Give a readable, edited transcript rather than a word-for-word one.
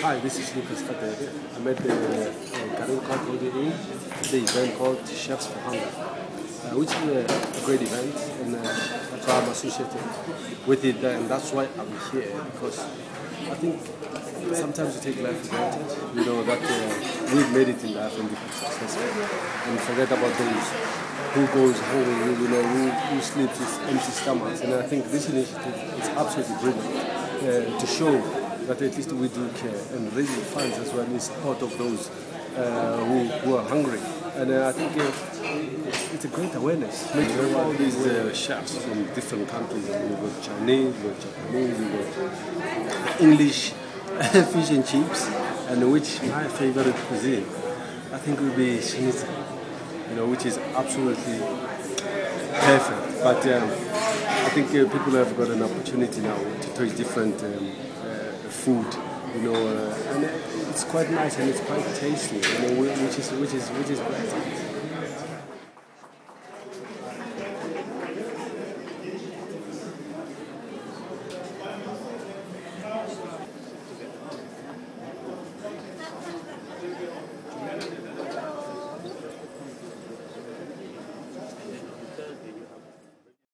Hi, this is Lucas Fadere. I'm at the Karim Khan Holding the event called Chefs for Hunger, which is a great event, and that's why I'm associated with it, and that's why I'm here, because I think sometimes you take life for granted, you know, that we've made it in life and become successful, and forget about those who goes hungry, you know, who sleeps with empty stomachs, and I think this initiative is absolutely brilliant to show that at least we do care and raising funds as well in support of those who are hungry. And I think it's a great awareness. All these chefs from different countries. I mean, we've got Chinese, we've got Japanese, we've got English fish and chips, and which my favorite cuisine, I think, would be schnitzel, you know, which is absolutely perfect. But I think people have got an opportunity now to taste different food, you know, and it's quite nice and it's quite tasty, you know, which is great.